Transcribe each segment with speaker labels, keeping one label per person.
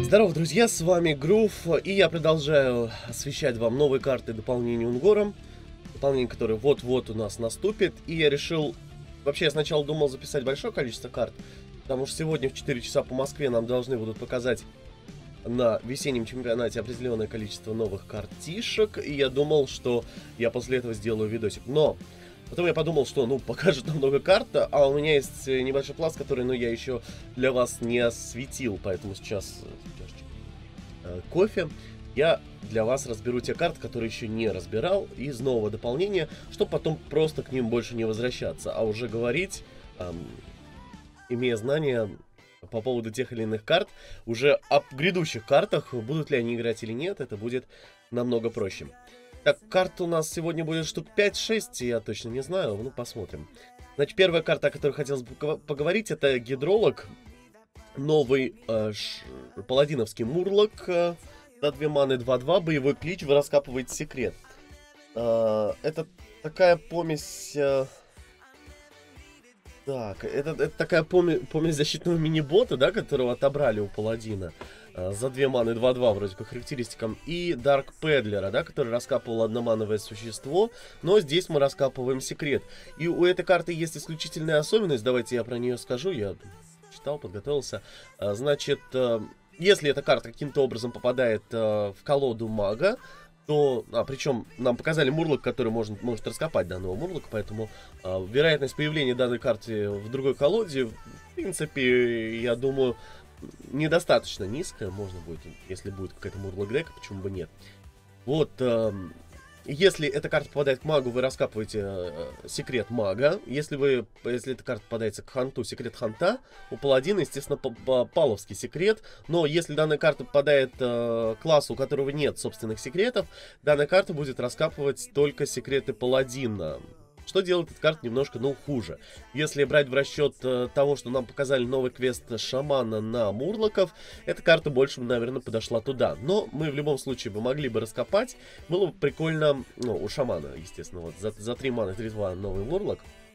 Speaker 1: Здорово, друзья, с вами Грув, и я продолжаю освещать вам новые карты дополнения Унгором. Дополнение, которое вот-вот у нас наступит. И я решил... Вообще, я сначала думал записать большое количество карт, потому что сегодня в 4 часа по Москве нам должны будут показать на весеннем чемпионате определенное количество новых картишек. И я думал, что я после этого сделаю видосик. Но потом я подумал, что, покажут нам много карт, а у меня есть небольшой пласт, который, я еще для вас не осветил. Поэтому сейчас кофе. Я для вас разберу те карты, которые еще не разбирал, из нового дополнения, чтобы потом просто к ним больше не возвращаться, а уже говорить, имея знания по поводу тех или иных карт, уже о грядущих картах, будут ли они играть или нет, это будет намного проще. Так, карт у нас сегодня будет штук 5-6, я точно не знаю, посмотрим. Значит, первая карта, о которой хотелось бы поговорить, это Гидролог. Новый паладиновский мурлок. За 2 маны 2-2, боевой клич, вы раскапываете секрет. Это такая помесь... Так, это такая помесь защитного мини-бота, да, которого отобрали у паладина. За 2 маны 2-2 вроде по характеристикам. И Дарк Педлера, да, который раскапывал одномановое существо. Но здесь мы раскапываем секрет. И у этой карты есть исключительная особенность. Давайте я про нее скажу. Я читал, подготовился. Значит, если эта карта каким-то образом попадает в колоду мага, то... причем нам показали мурлок, который может раскопать данного мурлока, поэтому вероятность появления данной карты в другой колоде, в принципе, я думаю, недостаточно низкая. Можно будет, если будет какая-то мурлок дека, почему бы нет. Вот... Если эта карта попадает к магу, вы раскапываете секрет мага. Если эта карта попадается к ханту, секрет ханта. У паладина, естественно, паловский секрет. Но если данная карта попадает к классу, у которого нет собственных секретов, данная карта будет раскапывать только секреты паладина. Что делает эта карта немножко, хуже. Если брать в расчет того, что нам показали новый квест шамана на мурлоков, эта карта больше, наверное, подошла туда. Но мы в любом случае могли бы раскопать. Было бы прикольно, у шамана, естественно, вот за 3 маны 3-2 новый мурлок.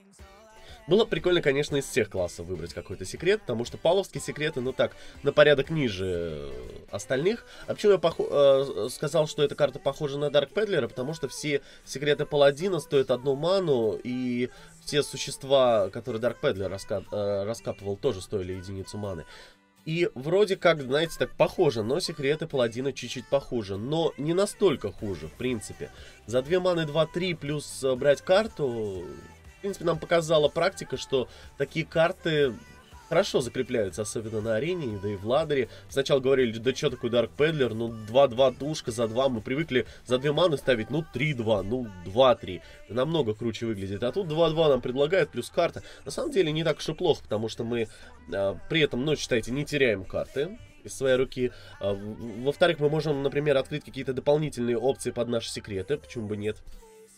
Speaker 1: Было бы прикольно, конечно, из всех классов выбрать какой-то секрет, потому что паловские секреты, на порядок ниже остальных. А почему я сказал, что эта карта похожа на Дарк Педлера? Потому что все секреты паладина стоят 1 ману, и все существа, которые Дарк Педлер раскапывал, тоже стоили 1 маны. И вроде как, знаете, так похоже, но секреты паладина чуть-чуть похуже. Но не настолько хуже, в принципе. За 2 маны 2-3 плюс брать карту... В принципе, нам показала практика, что такие карты хорошо закрепляются, особенно на арене, да и в ладере. Сначала говорили, да что такое Дарк Педлер, 2-2 тушка за 2, мы привыкли за 2 маны ставить, 3-2, 2-3. Намного круче выглядит. А тут 2-2 нам предлагают, плюс карта. На самом деле не так уж и плохо, потому что мы при этом, считайте, не теряем карты из своей руки. Во-вторых, мы можем, например, открыть какие-то дополнительные опции под наши секреты, почему бы нет.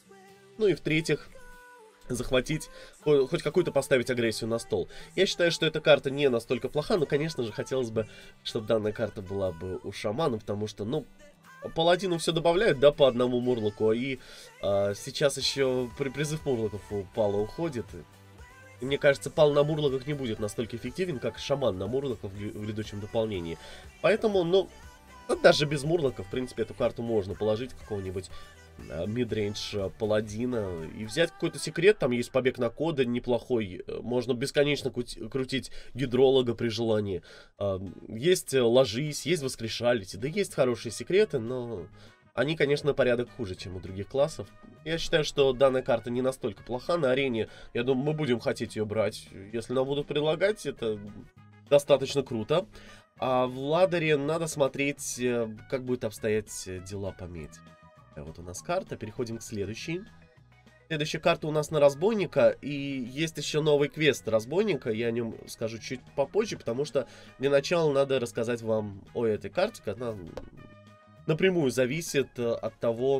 Speaker 1: И в-третьих, захватить, хоть какую-то поставить агрессию на стол. Я считаю, что эта карта не настолько плоха, но, конечно же, хотелось бы, чтобы данная карта была бы у шамана, потому что, паладину все добавляют, да, по одному мурлоку, и сейчас еще призыв мурлоков у пала уходит. И мне кажется, пал на мурлоках не будет настолько эффективен, как шаман на мурлоках в грядущем дополнении. Поэтому, даже без мурлока, в принципе, эту карту можно положить какого-нибудь мидрейндж паладина и взять какой-то секрет. Там есть побег на коды неплохой. Можно бесконечно крутить гидролога при желании. Есть ложись, есть воскрешалити. Да есть хорошие секреты, но они, конечно, на порядок хуже, чем у других классов. Я считаю, что данная карта не настолько плоха. На арене, я думаю, мы будем хотеть ее брать. Если нам будут предлагать, это достаточно круто. А в ладере надо смотреть, как будет обстоять дела по меди. Вот у нас карта, переходим к следующей. Следующая карта у нас на разбойника, и есть еще новый квест разбойника, я о нем скажу чуть попозже, потому что для начала надо рассказать вам о этой карте, она напрямую зависит от того,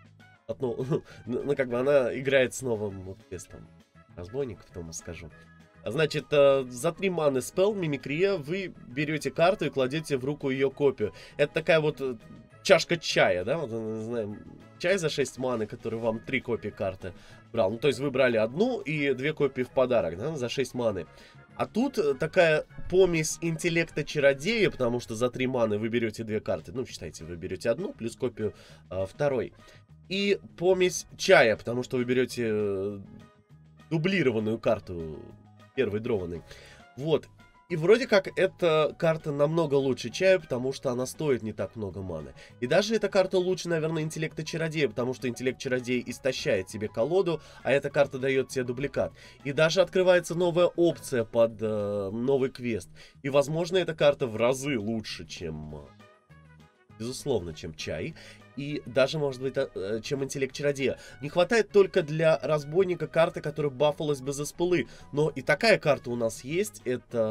Speaker 1: она играет с новым квестом разбойника, потом скажу. Значит, за 3 маны спелл, мимикрия, вы берете карту и кладете в руку ее копию. Это такая вот чашка чая, да, вот, знаем, чай за 6 маны, который вам 3 копии карты брал. Ну, то есть вы брали одну и 2 копии в подарок, да, за 6 маны. А тут такая помесь интеллекта чародея, потому что за 3 маны вы берете 2 карты. Ну, считайте, вы берете одну плюс копию второй. И помесь чая, потому что вы берете дублированную карту, первой дрованной. Вот. И вроде как эта карта намного лучше чая, потому что она стоит не так много маны. И даже эта карта лучше, наверное, интеллекта чародея, потому что интеллект чародея истощает тебе колоду, а эта карта дает тебе дубликат. И даже открывается новая опция под новый квест. И, возможно, эта карта в разы лучше, чем... безусловно, чем чай. И даже, может быть, чем интеллект чародея. Не хватает только для разбойника карты, которая бафалась без испылы. Но и такая карта у нас есть.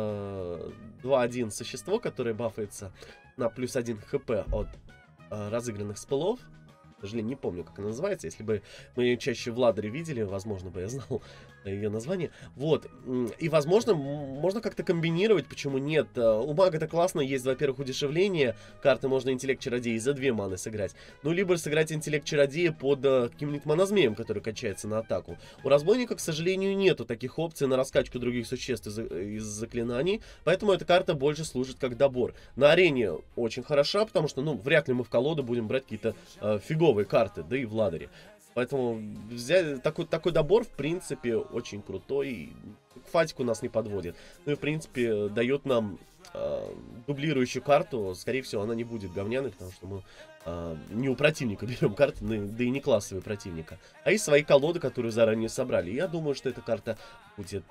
Speaker 1: Это 2-1 существо, которое бафается на плюс 1 хп от разыгранных спылов. К сожалению, не помню, как она называется. Если бы мы ее чаще в ладере видели, возможно бы я знал ее название. Вот. И, возможно, можно как-то комбинировать, почему нет. У мага это классно, есть, во-первых, удешевление. Карты можно интеллект чародея за 2 маны сыграть. Ну, либо сыграть интеллект чародея под каким-нибудь монозмеем, который качается на атаку. У разбойника, к сожалению, нету таких опций на раскачку других существ из заклинаний. Поэтому эта карта больше служит как добор. На арене очень хороша, потому что, ну, вряд ли мы в колоду будем брать какие-то фиговые карты, да и в ладере. Поэтому взять такой добор, в принципе, очень крутой. К фатику нас не подводит. Ну и, в принципе, дает нам дублирующую карту. Скорее всего, она не будет говняной, потому что мы не у противника берем карты, да и не классовые противника. А есть свои колоды, которые заранее собрали. Я думаю, что эта карта будет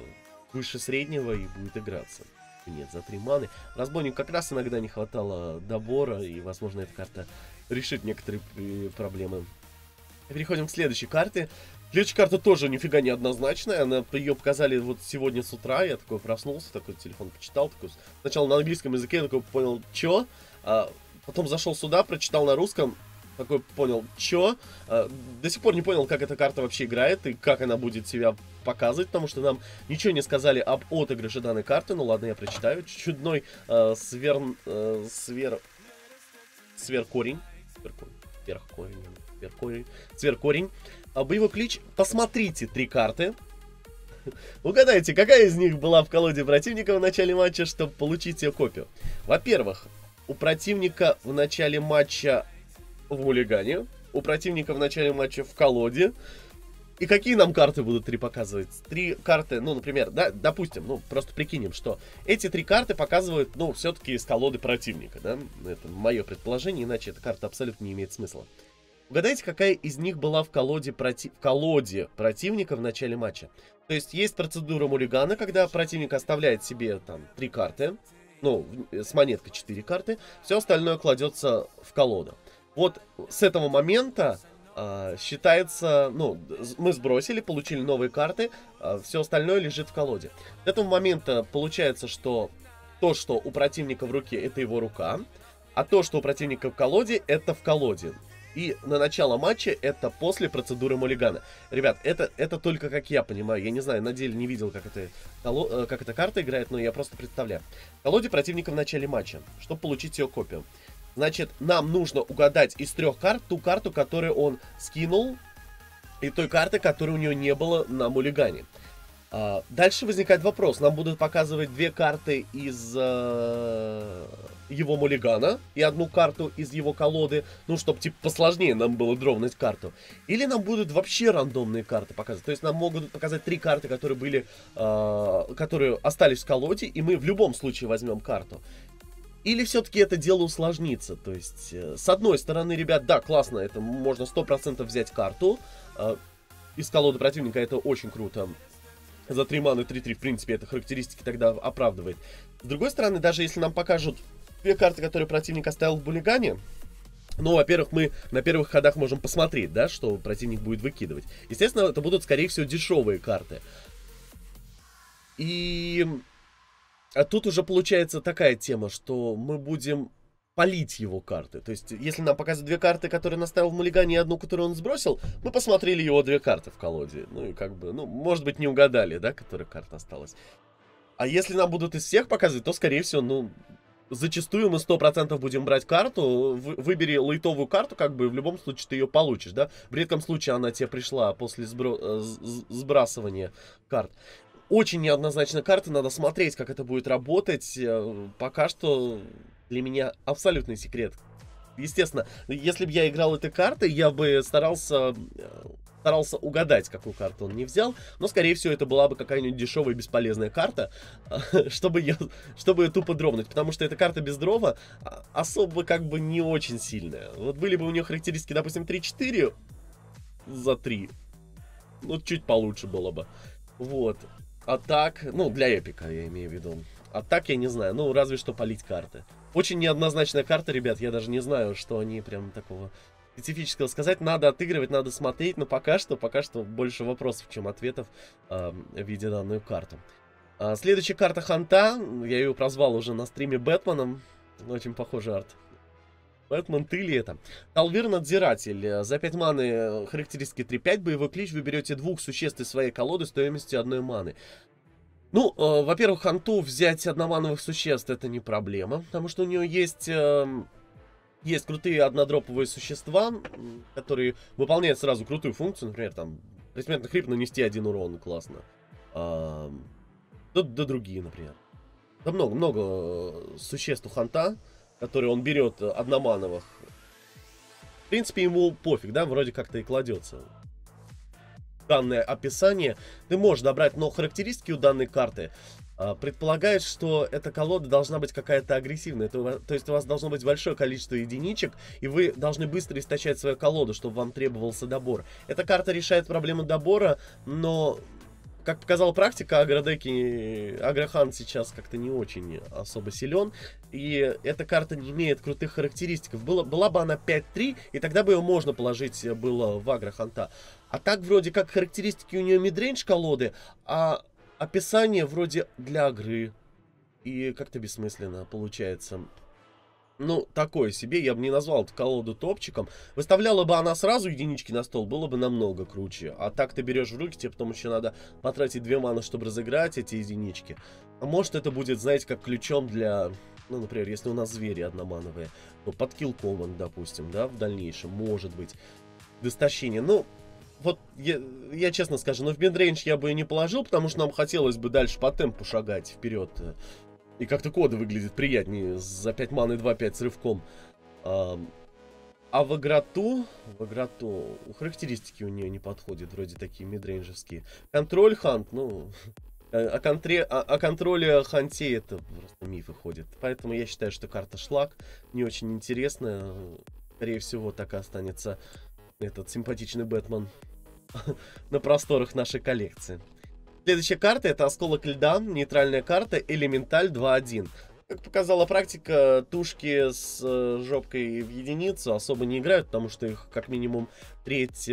Speaker 1: выше среднего и будет играться. Нет, за 3 маны. Разбойнику как раз иногда не хватало добора, и, возможно, эта карта решит некоторые проблемы. Переходим к следующей карте. Следующая карта тоже нифига не однозначная. Ее показали вот сегодня с утра. Я такой проснулся, такой телефон почитал. Такой, сначала на английском языке, такой понял, чё. Потом зашел сюда, прочитал на русском. Такой понял, чё. До сих пор не понял, как эта карта вообще играет и как она будет себя показывать, потому что нам ничего не сказали об отыгрыше данной карты. Ну ладно, я прочитаю. Чудной сверхкорень. Сверхкорень. Боевой клич. Посмотрите 3 карты. Угадайте, какая из них была в колоде противника в начале матча, чтобы получить ее копию. Во-первых, у противника в начале матча в муллигане. У противника в начале матча в колоде. И какие нам карты будут 3 показывать? 3 карты, ну, например, да, допустим, ну, просто прикинем, что эти 3 карты показывают, ну, все-таки из колоды противника, да? Это мое предположение, иначе эта карта абсолютно не имеет смысла. Угадайте, какая из них была в колоде противника в начале матча. То есть процедура муллигана, когда противник оставляет себе там 3 карты, ну, с монеткой 4 карты, все остальное кладется в колоду. Вот с этого момента считается, ну, мы сбросили, получили новые карты, все остальное лежит в колоде. С этого момента получается, что то, что у противника в руке, это его рука, а то, что у противника в колоде, это в колоде. И на начало матча это после процедуры муллигана. Ребят, это только как я понимаю. Я не знаю, на деле не видел, как эта карта играет, но я просто представляю. В колоде противника в начале матча, чтобы получить ее копию. Значит, нам нужно угадать из 3 карт ту карту, которую он скинул, и той карты, которой у него не было на муллигане. Дальше возникает вопрос. Нам будут показывать 2 карты из его муллигана и 1 карту из его колоды. Ну, чтобы типа посложнее нам было дровнуть карту. Или нам будут вообще рандомные карты показывать. То есть нам могут показать 3 карты, которые были, которые остались в колоде, и мы в любом случае возьмем карту. Или все-таки это дело усложнится. То есть, с одной стороны, ребят, да, классно, это можно 100% взять карту из колоды противника, это очень круто. За 3 маны 3-3, в принципе, это характеристики тогда оправдывает. С другой стороны, даже если нам покажут 2 карты, которые противник оставил в муллигане, ну, во-первых, мы на первых ходах можем посмотреть, да, что противник будет выкидывать. Естественно, это будут, скорее всего, дешевые карты. И тут уже получается такая тема, что мы будем полить его карты. То есть, если нам показывают 2 карты, которые он оставил в муллигане, и 1, которую он сбросил, мы посмотрели его 2 карты в колоде. Ну, и как бы, ну, может быть, не угадали, да, которая карта осталась. А если нам будут из всех показывать, то, скорее всего, ну, зачастую мы 100% будем брать карту. Выбери лайтовую карту, как бы в любом случае ты ее получишь, да? В редком случае она тебе пришла после сбрасывания карт. Очень неоднозначно карты, надо смотреть, как это будет работать. Пока что для меня абсолютный секрет. Естественно, если бы я играл этой картой, я бы старался угадать, какую карту он не взял. Но, скорее всего, это была бы какая-нибудь дешевая бесполезная карта, чтобы ее тупо дровнуть. Потому что эта карта без дрова особо как бы не очень сильная. Вот были бы у нее характеристики, допустим, 3-4 за 3. Ну, чуть получше было бы. Вот. А так, ну, для эпика я имею в виду. А так я не знаю, ну, разве что полить карты. Очень неоднозначная карта, ребят, я даже не знаю, что они прям такого специфического сказать. Надо отыгрывать, надо смотреть, но пока что больше вопросов, чем ответов видя данную карту. Следующая карта Ханта, я ее прозвал уже на стриме Бэтменом, очень похожий арт. Бэтмен, ты ли это? Талвир Надзиратель. За 5 маны характеристики 3-5. Боевой клич. Вы берете 2 существ из своей колоды стоимостью 1 маны. Ну, во-первых, Ханту взять одномановых существ это не проблема. Потому что у нее есть крутые однодроповые существа, которые выполняют сразу крутую функцию. Например, там, предсмертный хрип нанести 1 урон. Классно. Да другие, например. Да много существ у Ханта, который он берет одномановых. В принципе, ему пофиг, да, вроде как-то и кладется. Данное описание ты можешь добрать, но характеристики у данной карты предполагают, что эта колода должна быть какая-то агрессивная. То есть у вас должно быть большое количество единичек, и вы должны быстро истощать свою колоду, чтобы вам требовался добор. Эта карта решает проблему добора, но... Как показала практика, Агрохан сейчас как-то не очень особо силен. И эта карта не имеет крутых характеристик. Была бы она 5-3, и тогда бы ее можно положить было в Агроханта. А так вроде как характеристики у нее мидрейндж колоды, а описание вроде для игры. И как-то бессмысленно получается. Ну, такое себе, я бы не назвал эту колоду топчиком. Выставляла бы она сразу единички на стол, было бы намного круче. А так ты берешь в руки, тебе потом еще надо потратить 2 маны, чтобы разыграть эти единички. А может это будет, знаете, как ключом для... Ну, например, если у нас звери одномановые, то под kill command, допустим, да, в дальнейшем, может быть. До истощения. Ну, вот, я честно скажу, но в мидрейндж я бы и не положил, потому что нам хотелось бы дальше по темпу шагать вперед. И как-то кода выглядит приятнее. За 5 маны 2-5 с рывком. А в игроту характеристики у нее не подходят. Вроде такие мидрейнджевские. Контроль хант, ну... О контроле ханте это просто мифы ходят. Поэтому я считаю, что карта шлак. Не очень интересная. Скорее всего, так и останется этот симпатичный Бэтмен на просторах нашей коллекции. Следующая карта это Осколок Льда, нейтральная карта, Элементаль 2-1. Как показала практика, тушки с жопкой в единицу особо не играют, потому что их как минимум треть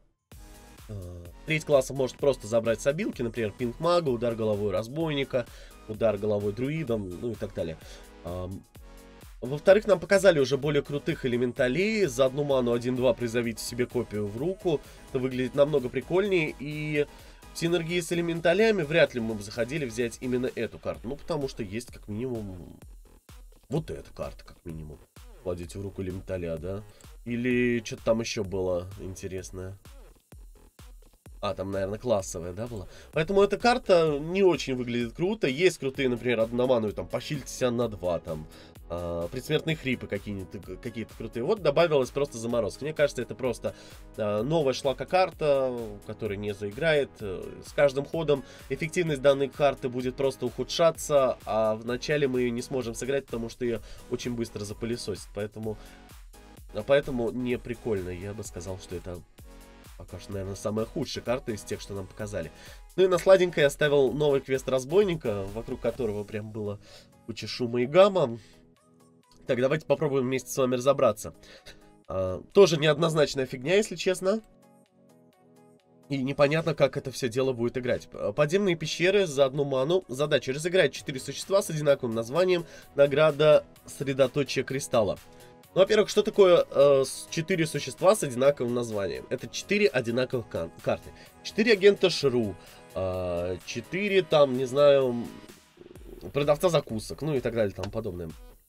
Speaker 1: класса может просто забрать с обилки, например, пинг мага, удар головой разбойника, удар головой друидом, ну и так далее. Во-вторых, нам показали уже более крутых элементалей. За 1 ману 1-2 призовите себе копию в руку. Это выглядит намного прикольнее. И в синергии с элементалями вряд ли мы бы заходили взять именно эту карту. Ну, потому что есть как минимум вот эта карта, как минимум. Кладите в руку элементаля, да? Или что-то там еще было интересное. А, там, наверное, классовая, да, была? Поэтому эта карта не очень выглядит круто. Есть крутые, например, одномановые, там, пощильте себя на 2, там, предсмертные хрипы какие-то крутые. Вот добавилась просто заморозка. Мне кажется, это просто новая шлака-карта, которая не заиграет. С каждым ходом эффективность данной карты будет просто ухудшаться, а вначале мы ее не сможем сыграть, потому что ее очень быстро запылесосит. Поэтому не прикольно. Я бы сказал, что это... Пока что, наверное, самая худшая карта из тех, что нам показали. Ну и на сладенькое я оставил новый квест разбойника, вокруг которого прям было куча шума и гамма. Так, давайте попробуем вместе с вами разобраться. Тоже неоднозначная фигня, если честно. И непонятно, как это все дело будет играть. Подземные пещеры за 1 ману. Задача: разыграть 4 существа с одинаковым названием. Награда средоточие кристалла. Ну, во-первых, что такое 4 существа с одинаковым названием? Это 4 одинаковых карты. 4 агента Шру, 4 там, не знаю, продавца закусок, ну и так далее, тому подобное.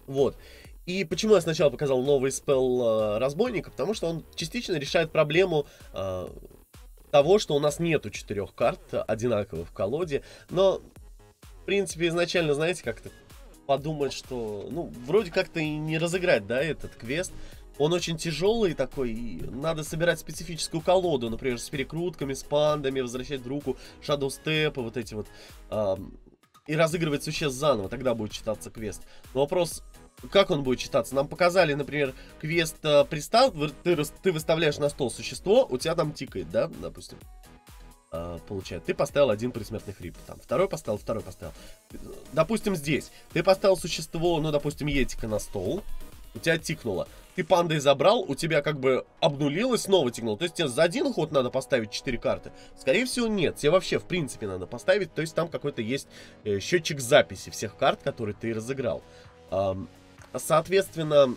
Speaker 1: Вот. И почему я сначала показал новый спелл разбойника? Потому что он частично решает проблему того, что у нас нету 4 карт одинаковых в колоде. Но, в принципе, изначально, знаете, как-то подумать, что, ну, вроде как-то и не разыграть, да, этот квест. Он очень тяжелый такой, и надо собирать специфическую колоду, например, с перекрутками, с пандами, возвращать в руку Shadow Step, вот эти вот, и разыгрывать существ заново, тогда будет читаться квест. Но вопрос, как он будет читаться? Нам показали, например, квест пристав, ты выставляешь на стол существо, у тебя там тикает, да, допустим. Получается, ты поставил один предсмертный хрип, там, второй поставил. Допустим, здесь ты поставил существо, ну, допустим, етика на стол, у тебя тикнуло. Ты пандой забрал, у тебя как бы обнулилось, снова тикнуло. То есть тебе за один ход надо поставить 4 карты? Скорее всего, нет. Тебе вообще, в принципе, надо поставить. То есть там какой-то есть счетчик записи всех карт, которые ты разыграл. Соответственно,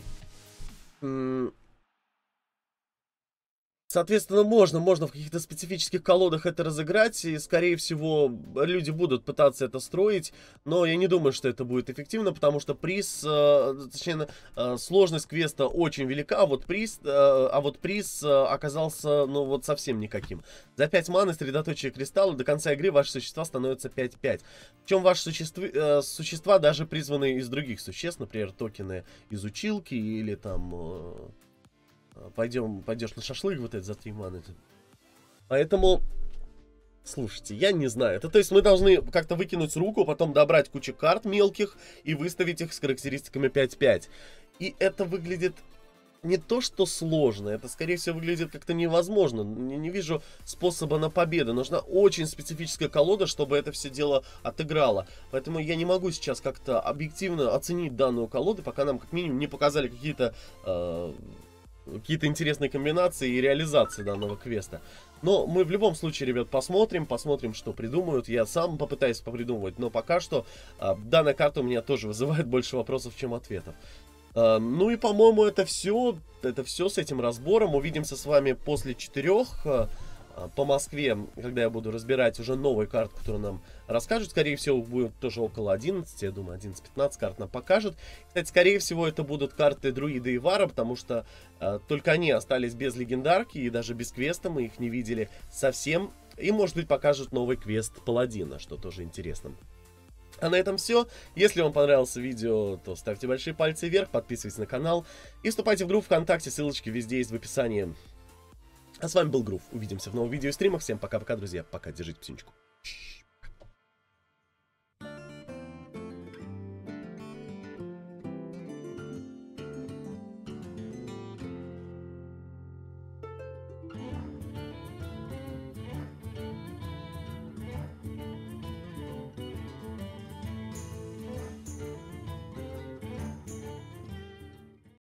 Speaker 1: можно в каких-то специфических колодах это разыграть, и, скорее всего, люди будут пытаться это строить, но я не думаю, что это будет эффективно, потому что приз, точнее, сложность квеста очень велика, а вот приз оказался, ну, вот совсем никаким. За 5 маны, средоточие кристалла, до конца игры ваши существа становятся 5-5. Причем ваши существа даже призваны из других существ, например, токены из училки или там... Пойдешь на шашлык вот это за 3 маны. Поэтому, слушайте, я не знаю. То есть мы должны как-то выкинуть руку, потом добрать кучу карт мелких и выставить их с характеристиками 5-5. И это выглядит не то, что сложно. Это, скорее всего, выглядит как-то невозможно. Не вижу способа на победу. Нужна очень специфическая колода, чтобы это все дело отыграло. Поэтому я не могу сейчас как-то объективно оценить данную колоду, пока нам как минимум не показали какие-то интересные комбинации и реализации данного квеста. Но мы в любом случае, ребят, посмотрим, что придумают. Я сам попытаюсь попридумывать, но пока что данная карта у меня тоже вызывает больше вопросов, чем ответов. Ну и, по-моему, это все с этим разбором. Увидимся с вами после 4 по Москве, когда я буду разбирать уже новые карты, которые нам расскажут. Скорее всего, будет тоже около 11, я думаю, 11-15 карт нам покажут. Кстати, скорее всего, это будут карты Друида и Вара, потому что только они остались без легендарки, и даже без квеста мы их не видели совсем. И, может быть, покажут новый квест Паладина, что тоже интересно. А на этом все. Если вам понравилось видео, то ставьте большие пальцы вверх, подписывайтесь на канал и вступайте в группу ВКонтакте, ссылочки везде есть в описании. А с вами был Грув. Увидимся в новых видео и стримах. Всем пока-пока, друзья. Пока, держите птичку.